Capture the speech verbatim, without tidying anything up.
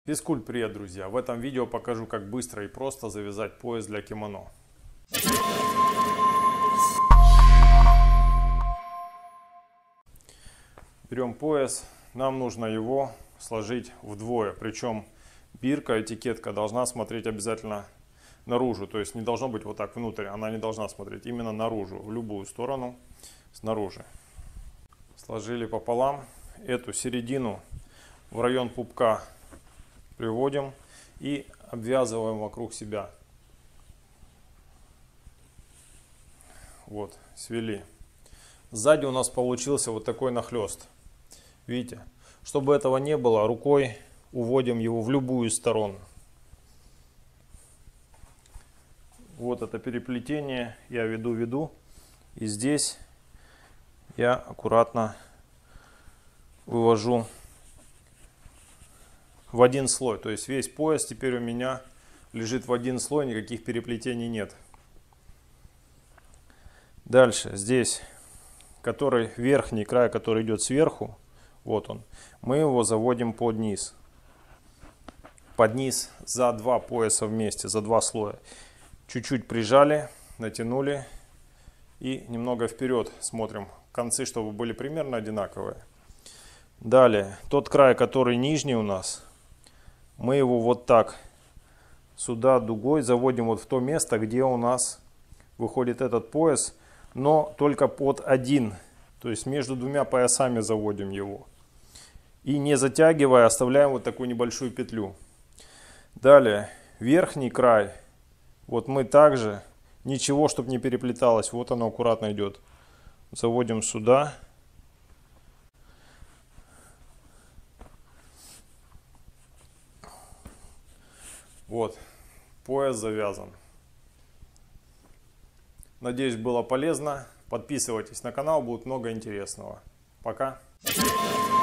Физкульт, привет, друзья! В этом видео покажу, как быстро и просто завязать пояс для кимоно. Берем пояс, нам нужно его сложить вдвое, причем бирка, этикетка должна смотреть обязательно наружу, то есть не должно быть вот так внутрь, она не должна смотреть именно наружу, в любую сторону, снаружи. Сложили пополам, эту середину в район пупка приводим и обвязываем вокруг себя. Вот, свели. Сзади у нас получился вот такой нахлест. Видите? Чтобы этого не было, рукой уводим его в любую сторону. Вот это переплетение я веду-веду. И здесь я аккуратно вывожу в один слой. То есть весь пояс теперь у меня лежит в один слой, никаких переплетений нет. Дальше здесь, который верхний край, который идет сверху, вот он, мы его заводим под низ. Под низ за два пояса вместе, за два слоя. Чуть-чуть прижали, натянули и немного вперед смотрим. Концы, чтобы были примерно одинаковые. Далее, тот край, который нижний у нас, мы его вот так сюда дугой заводим вот в то место, где у нас выходит этот пояс, но только под один. То есть между двумя поясами заводим его. И не затягивая, оставляем вот такую небольшую петлю. Далее, верхний край, вот мы также, ничего, чтобы не переплеталось, вот оно аккуратно идет. Заводим сюда. Вот, пояс завязан. Надеюсь, было полезно. Подписывайтесь на канал, будет много интересного. Пока.